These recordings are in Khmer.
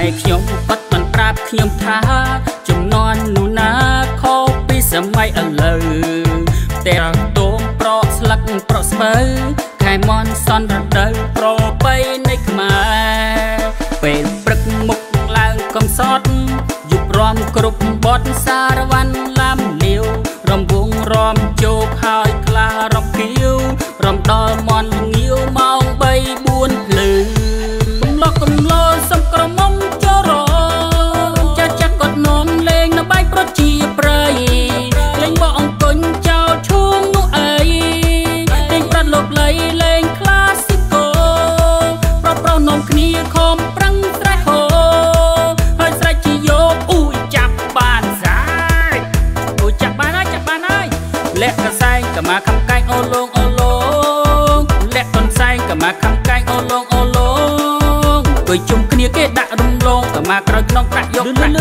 ខ្ញុំគាត់មិនប្រាប់ខ្ញុំថាចំនួននោះណាខុសពីសម័យឥឡូវតែតោមប្រក់ស្លឹកប្រក់ស្បូវខែមន់សនរដូវប្របីនៃខ្មែរពេលព្រឹកមុខឡើងកំសត់យប់រំគ្រប់បត់សារវ័នឡាំលាវរំវងរំជោគហើយខ្លារំគៀវរំដល់មន់ងាវម៉ោង3 4ភ្លឺកំឡោសំក្រមុំចរចាចាក់គាត់នំលេងនៅបែកប្រជាប្រិយលេងបោះអង្គុញចោលឈូងនោះអីលេងប្រាត់លោកលៃលេងក្លាស៊ីកូប្រប្រុសនំគ្នាខំប្រឹងស្រែហូហើយស្រែកជាយកអ៊ូចាប់បានសាយអ៊ូចាប់បានហើយលាក់កសែងកម៉ាខំកែងអូឡងអូឡងលាក់តនសែងកម៉ាខំកែងអូឡងអូឡងគយជុំគ្នាគេដាក់រំលងកម៉ាក្រោយក្នុងប្រាក់យកអ៊ូ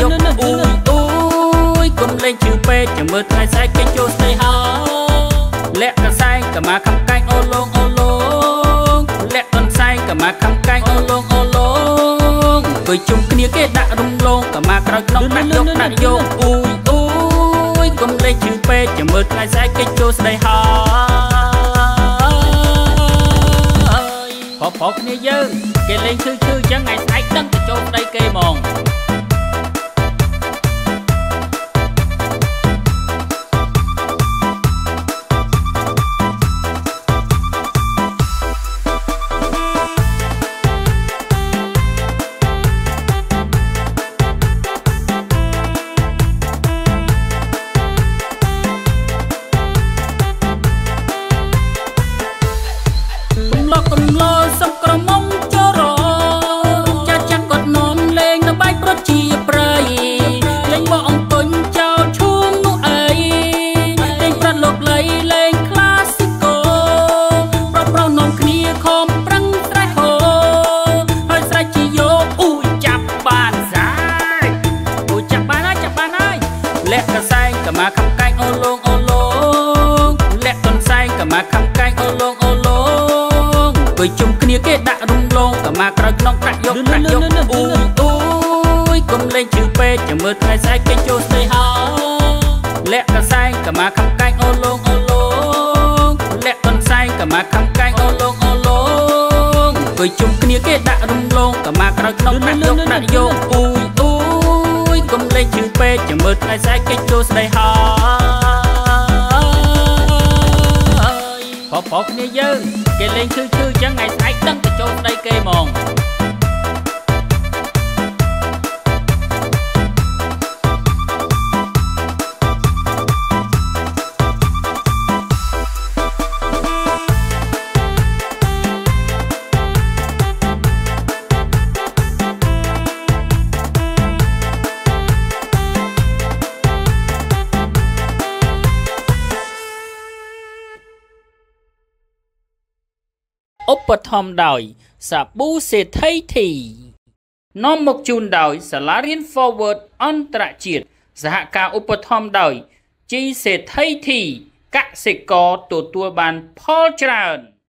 យកុំលេងជឿពេកចាំមើលថ្ងៃស្អែកគេចូលស្ដីហើយលាក់កសែងកម៉ាខំកែងអូឡងអូឡងលាក់តនសែងកម៉ាខំកែងអូឡងអូឡងគយជុំគ្នាគេដាក់រំលងកម៉ាក្រោយក្នុងប្រាក់យកអ៊ូយកុំលេងជឿពេកចាំមើលថ្ងៃស្អែកគេចូលស្ដីហើយផុសគ្នាយើងគេលេងឈឺចឹងថ្ងៃស្អែកដឹងទៅចូលស្ដីគេហ្មងកំឡោសំក្រមុំចរចាចាក់គាត់នំលេងនៅបែកប្រជាប្រិយលេងបោះអង្គុញចោលឈូងនោះអីលេងប្រាត់លោកលៃលេងក្លាស៊ីកូប្រប្រុសនំគ្នាខំប្រឹងស្រែហូហើយស្រែកជាយកអ៊ូចាប់បានសាយអ៊ូចាប់បានហើយលាក់កសែងកម៉ាខំកែងអូឡងអូឡងលាក់តនសែងកម៉ាខំកែងអូឡងអូឡងគយជុំគ្នាគេដាក់រំលងកម៉ាក្រោយក្នុងប្រាក់យកអ៊ូយកុំលេងជឿពេកចាំមើលថ្ងៃស្អែកគេចូលស្ដីហើយលាក់កសែងកម៉ាខំកែងអូឡងអូឡងលាក់តនសែងកម៉ាខំកែងអូឡងអូឡងគយជុំគ្នាគេដាក់រំលងកម៉ាក្រោយក្នុងប្រាក់យកអ៊ូយកុំលេងជឿពេកចាំមើលថ្ងៃស្អែកគេចូលស្ដីហើយផុសគ្នាយើងគេលេងឈឺចឹងថ្ងៃស្អែកដឹងទៅចូលស្ដីគេហ្មងឧបត្ថម្ភដោយសាប៊ូសេដ្ឋីធីនាំមកជូនដោយសាលារៀន Forward អន្តរជាតិសហការឧបត្ថម្ភដោយ ជីសេដ្ឋីធីកសិករទទួលបានផលច្រើន